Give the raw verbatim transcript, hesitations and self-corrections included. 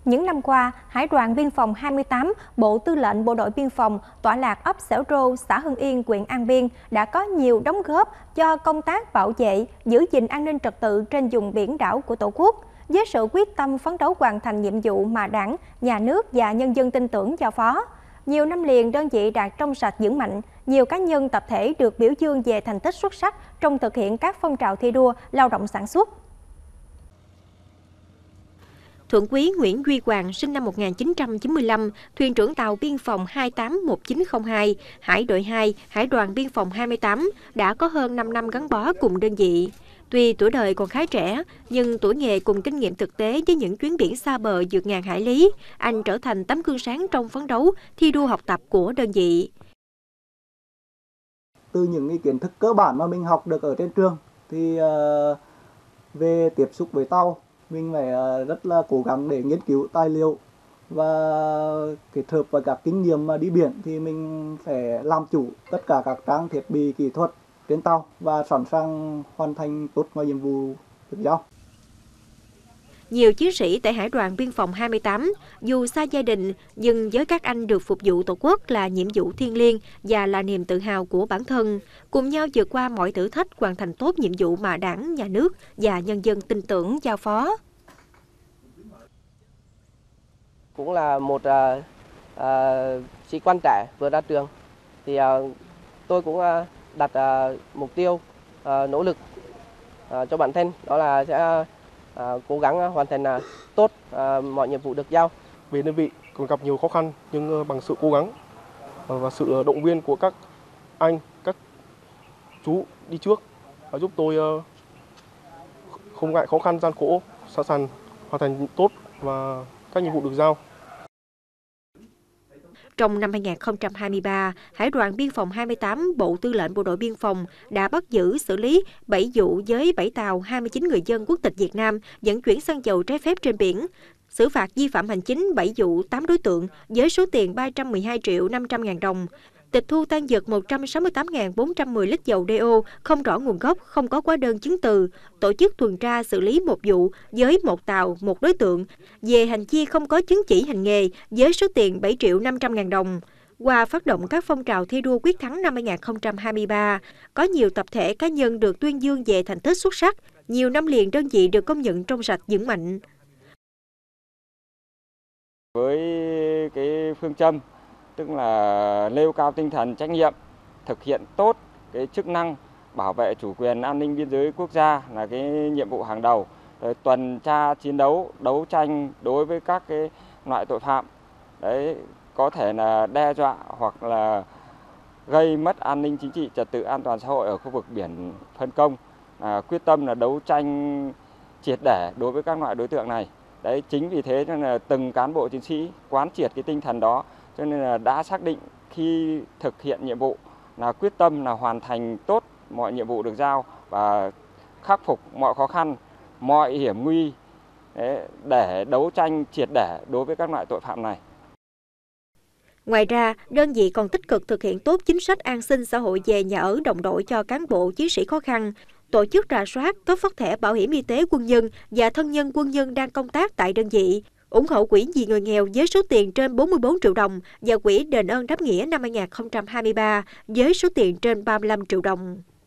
Những năm qua, Hải đoàn Biên phòng hai mươi tám, Bộ Tư lệnh Bộ đội Biên phòng, tọa lạc ấp Xẻo Rô, xã Hưng Yên, huyện An Biên đã có nhiều đóng góp cho công tác bảo vệ, giữ gìn an ninh trật tự trên vùng biển đảo của Tổ quốc. Với sự quyết tâm phấn đấu hoàn thành nhiệm vụ mà Đảng, Nhà nước và nhân dân tin tưởng giao phó, nhiều năm liền đơn vị đạt trong sạch vững mạnh, nhiều cá nhân tập thể được biểu dương về thành tích xuất sắc trong thực hiện các phong trào thi đua, lao động sản xuất. Thượng úy Nguyễn Duy Hoàng sinh năm một nghìn chín trăm chín mươi lăm, thuyền trưởng tàu biên phòng hai tám một chín không hai, Hải đội hai, Hải đoàn Biên phòng hai mươi tám, đã có hơn năm năm gắn bó cùng đơn vị. Tuy tuổi đời còn khá trẻ, nhưng tuổi nghề cùng kinh nghiệm thực tế với những chuyến biển xa bờ vượt ngàn hải lý, anh trở thành tấm gương sáng trong phấn đấu, thi đua học tập của đơn vị. Từ những cái kiến thức cơ bản mà mình học được ở trên trường, thì uh, về tiếp xúc với tàu, mình phải rất là cố gắng để nghiên cứu tài liệu và kết hợp với các kinh nghiệm mà đi biển thì mình phải làm chủ tất cả các trang thiết bị kỹ thuật trên tàu và sẵn sàng hoàn thành tốt mọi nhiệm vụ được giao. Nhiều chiến sĩ tại Hải đoàn Biên phòng hai mươi tám, dù xa gia đình, nhưng với các anh được phục vụ Tổ quốc là nhiệm vụ thiêng liêng và là niềm tự hào của bản thân, cùng nhau vượt qua mọi thử thách hoàn thành tốt nhiệm vụ mà Đảng, Nhà nước và nhân dân tin tưởng giao phó. Cũng là một uh, uh, sĩ quan trẻ vừa ra trường, thì uh, tôi cũng uh, đặt uh, mục tiêu, uh, nỗ lực uh, cho bản thân, đó là sẽ À, cố gắng hoàn thành à, tốt à, mọi nhiệm vụ được giao. Về đơn vị còn gặp nhiều khó khăn, nhưng bằng sự cố gắng và sự động viên của các anh, các chú đi trước giúp tôi không ngại khó khăn gian khổ, sẵn sàng hoàn thành tốt và các nhiệm vụ được giao. Trong năm hai nghìn không trăm hai mươi ba, Hải đoàn Biên phòng hai mươi tám, Bộ Tư lệnh Bộ đội Biên phòng đã bắt giữ xử lý bảy vụ với bảy tàu, hai mươi chín người dân quốc tịch Việt Nam vận chuyển xăng dầu trái phép trên biển. Xử phạt vi phạm hành chính bảy vụ, tám đối tượng với số tiền ba trăm mười hai triệu năm trăm ngàn đồng. Tịch thu tang vật một trăm sáu mươi tám nghìn bốn trăm mười lít dầu đê ô không rõ nguồn gốc, không có hóa đơn chứng từ. Tổ chức tuần tra xử lý một vụ với một tàu, một đối tượng về hành vi không có chứng chỉ hành nghề với số tiền bảy triệu năm trăm ngàn đồng. Qua phát động các phong trào thi đua quyết thắng năm hai nghìn không trăm hai mươi ba, có nhiều tập thể cá nhân được tuyên dương về thành tích xuất sắc. Nhiều năm liền đơn vị được công nhận trong sạch vững mạnh. Với cái phương châm tức là nêu cao tinh thần trách nhiệm, thực hiện tốt cái chức năng bảo vệ chủ quyền an ninh biên giới quốc gia là cái nhiệm vụ hàng đầu. Rồi tuần tra chiến đấu, đấu tranh đối với các cái loại tội phạm đấy có thể là đe dọa hoặc là gây mất an ninh chính trị, trật tự an toàn xã hội ở khu vực biển phân công. À, quyết tâm là đấu tranh triệt để đối với các loại đối tượng này. Đấy, chính vì thế nên là từng cán bộ chiến sĩ quán triệt cái tinh thần đó, cho nên là đã xác định khi thực hiện nhiệm vụ là quyết tâm là hoàn thành tốt mọi nhiệm vụ được giao và khắc phục mọi khó khăn, mọi hiểm nguy đấy, để đấu tranh triệt để đối với các loại tội phạm này. Ngoài ra, đơn vị còn tích cực thực hiện tốt chính sách an sinh xã hội về nhà ở đồng đội cho cán bộ chiến sĩ khó khăn, tổ chức rà soát, cấp phát thẻ bảo hiểm y tế quân nhân và thân nhân quân nhân đang công tác tại đơn vị, ủng hộ quỹ vì người nghèo với số tiền trên bốn mươi bốn triệu đồng và quỹ đền ơn đáp nghĩa năm hai nghìn không trăm hai mươi ba với số tiền trên ba mươi lăm triệu đồng.